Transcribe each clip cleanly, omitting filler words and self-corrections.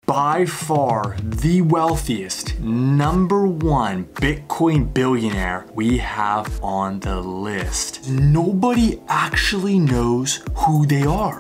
by far the wealthiest #1 Bitcoin billionaire we have on the list. Nobody actually knows who they are.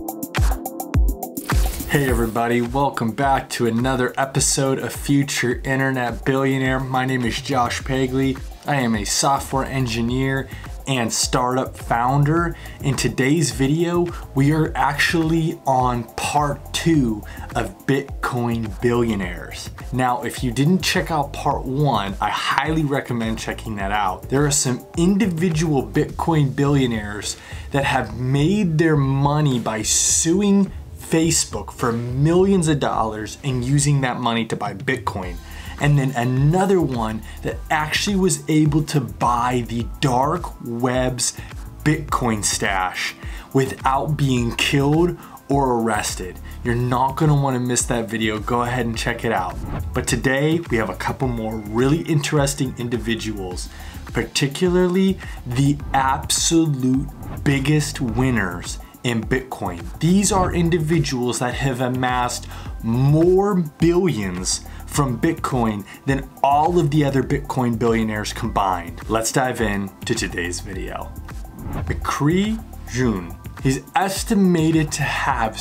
Hey everybody, welcome back to another episode of Future Internet Billionaire. My name is Josh Pagli. I am a software engineer and startup founder. In today's video, we are actually on part 2 of Bitcoin billionaires. Now, if you didn't check out part 1, I highly recommend checking that out. There are some individual Bitcoin billionaires that have made their money by suing Facebook for millions of dollars and using that money to buy Bitcoin. And then another one that actually was able to buy the dark web's Bitcoin stash without being killed or arrested. You're not gonna wanna miss that video. Go ahead and check it out. But today we have a couple more really interesting individuals, particularly the absolute biggest winners in Bitcoin. These are individuals that have amassed more billions from Bitcoin than all of the other Bitcoin billionaires combined. Let's dive in to today's video. McCree Jun. He's estimated to have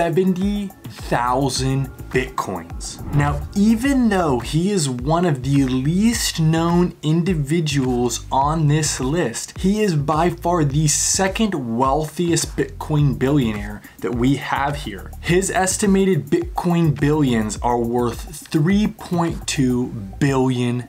70,000 Bitcoins. Now, even though he is one of the least known individuals on this list, he is by far the second wealthiest Bitcoin billionaire that we have here. His estimated Bitcoin billions are worth $3.2 billion.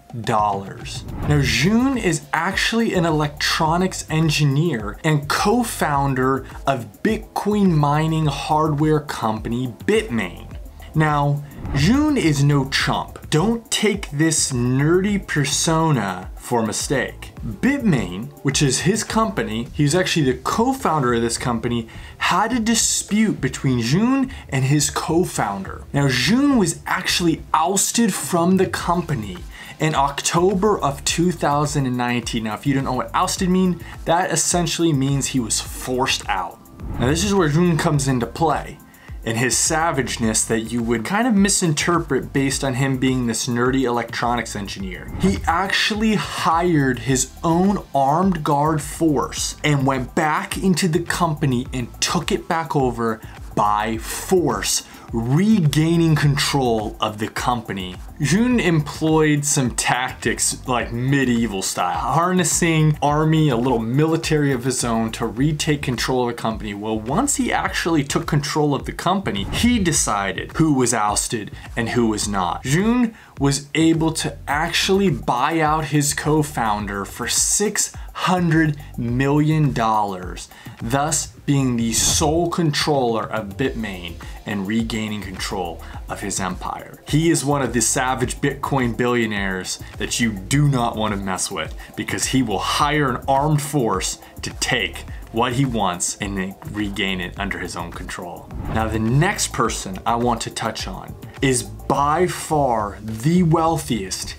Now, Jun is actually an electronics engineer and co-founder of Bitcoin mining hardware company Bitmain. Now, Jun is no chump. Don't take this nerdy persona for a mistake. Bitmain, which is his company, he's actually the co-founder of this company, had a dispute between Jun and his co-founder. Now, Jun was actually ousted from the company in October of 2019. Now, if you don't know what ousted means, that essentially means he was forced out. Now, this is where Jun comes into play, and his savageness that you would kind of misinterpret based on him being this nerdy electronics engineer. He actually hired his own armed guard force and went back into the company and took it back over by force, regaining control of the company. Jun employed some tactics like medieval style, harnessing army, a little military of his own to retake control of the company. Well, once he actually took control of the company, he decided who was ousted and who was not. Jun was able to actually buy out his co-founder for $600 million, thus being the sole controller of Bitmain and regaining control of his empire. He is one of the savage Bitcoin billionaires that you do not want to mess with, because he will hire an armed force to take what he wants and then regain it under his own control. Now, the next person I want to touch on is by far the wealthiest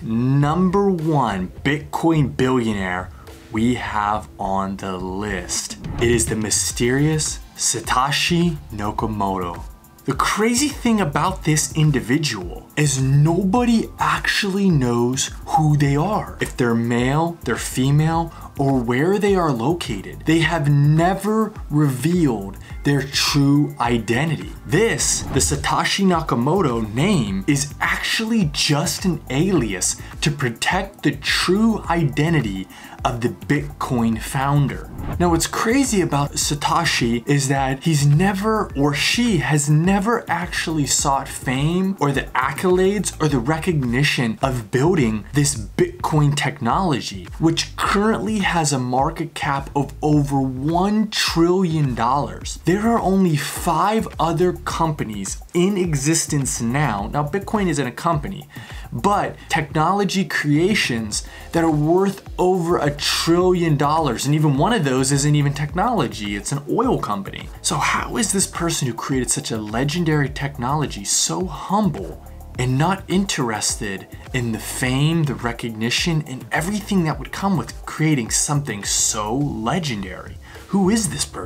#1 Bitcoin billionaire we have on the list. It is the mysterious Satoshi Nakamoto. The crazy thing about this individual is nobody actually knows who they are. If they're male, they're female, or where they are located. They have never revealed their true identity. The Satoshi Nakamoto name is actually just an alias to protect the true identity of the Bitcoin founder. Now, what's crazy about Satoshi is that he's never, or she has never actually sought fame or the accolades or the recognition of building this Bitcoin technology, which currently has a market cap of over $1 trillion. There are only 5 other companies in existence now. Now, Bitcoin isn't a company, but technology creations that are worth over $1 trillion. And even one of those isn't even technology, it's an oil company. So how is this person who created such a legendary technology so humble and not interested in the fame, the recognition, and everything that would come with creating something so legendary? Who is this person?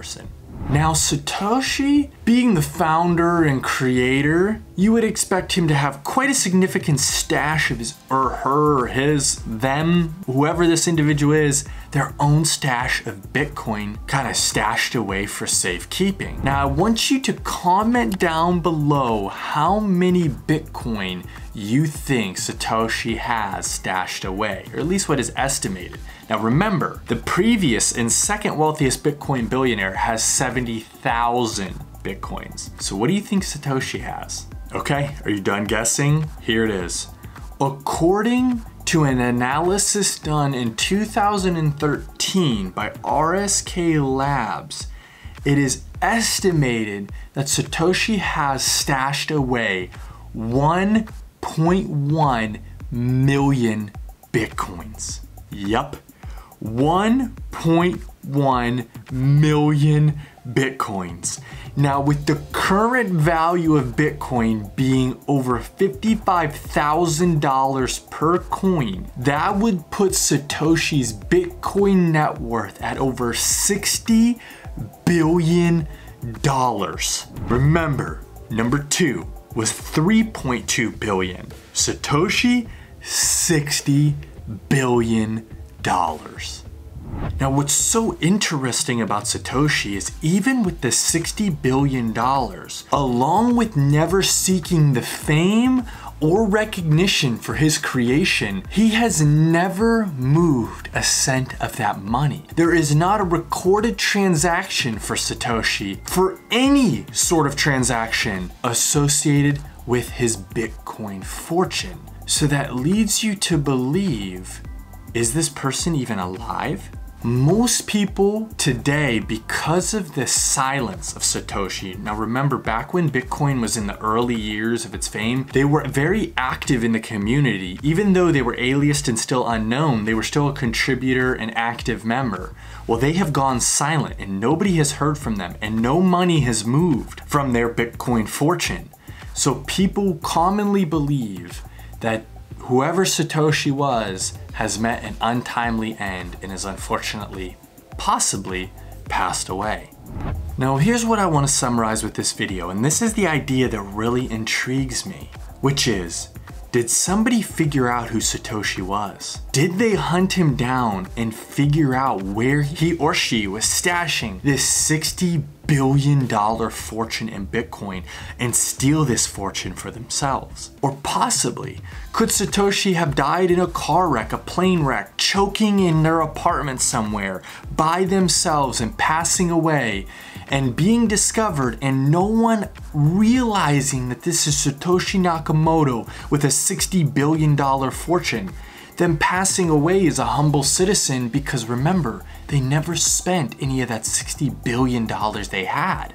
Now, Satoshi, being the founder and creator, you would expect him to have quite a significant stash of his or her or his, them, whoever this individual is, their own stash of Bitcoin kind of stashed away for safekeeping. Now, I want you to comment down below how many Bitcoin you think Satoshi has stashed away, or at least what is estimated. Now remember, the previous and second wealthiest Bitcoin billionaire has 70,000 Bitcoins. So what do you think Satoshi has? Okay, are you done guessing? Here it is. According to an analysis done in 2013 by RSK Labs, it is estimated that Satoshi has stashed away 1.1 million Bitcoins. Yup. 1.1 million Bitcoins. Now, with the current value of Bitcoin being over $55,000 per coin, that would put Satoshi's Bitcoin net worth at over $60 billion. Remember, number 2 was 3.2 billion. Satoshi, $60 billion. Now, what's so interesting about Satoshi is even with the $60 billion, along with never seeking the fame or recognition for his creation, he has never moved a cent of that money. There is not a recorded transaction for Satoshi for any sort of transaction associated with his Bitcoin fortune. So that leads you to believe, is this person even alive? Most people today, because of the silence of Satoshi, now remember back when Bitcoin was in the early years of its fame, they were very active in the community. Even though they were aliased and still unknown, they were still a contributor and active member. Well, they have gone silent and nobody has heard from them and no money has moved from their Bitcoin fortune. So people commonly believe that whoever Satoshi was has met an untimely end and is unfortunately, possibly, passed away. Now here's what I want to summarize with this video, and this is the idea that really intrigues me, which is, did somebody figure out who Satoshi was? Did they hunt him down and figure out where he or she was stashing this $60 billion fortune in Bitcoin and steal this fortune for themselves? Or possibly, could Satoshi have died in a car wreck, a plane wreck, choking in their apartment somewhere by themselves and passing away and being discovered and no one realizing that this is Satoshi Nakamoto with a $60 billion fortune, them passing away as a humble citizen because remember, they never spent any of that $60 billion they had.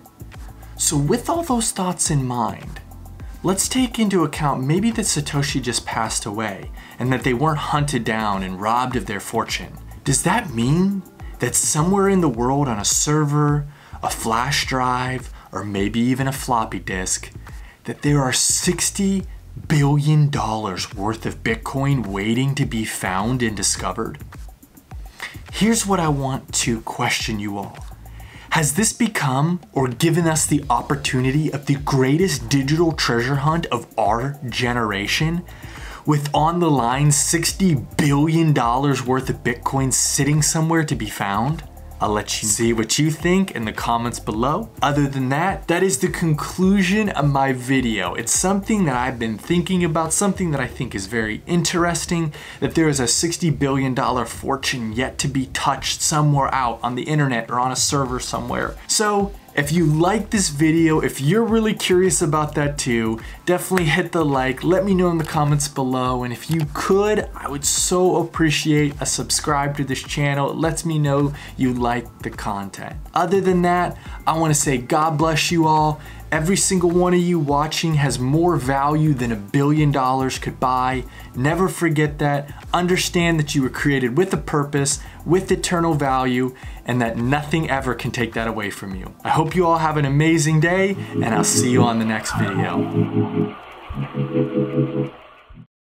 So with all those thoughts in mind, let's take into account maybe that Satoshi just passed away and that they weren't hunted down and robbed of their fortune. Does that mean that somewhere in the world on a server, a flash drive, or maybe even a floppy disk, that there are $60 billion worth of Bitcoin waiting to be found and discovered? Here's what I want to question you all. Has this become or given us the opportunity of the greatest digital treasure hunt of our generation? With on the line $60 billion worth of Bitcoin sitting somewhere to be found? I'll let you see what you think in the comments below. Other than that, that is the conclusion of my video. It's something that I've been thinking about, something that I think is very interesting, that there is a $60 billion fortune yet to be touched somewhere out on the internet or on a server somewhere. So if you like this video, if you're really curious about that too, definitely hit the like, let me know in the comments below, and if you could, I would so appreciate a subscribe to this channel. It lets me know you like the content. Other than that, I want to say God bless you all. Every single one of you watching has more value than $1 billion could buy. Never forget that. Understand that you were created with a purpose, with eternal value, and that nothing ever can take that away from you. I hope you all have an amazing day, and I'll see you on the next video.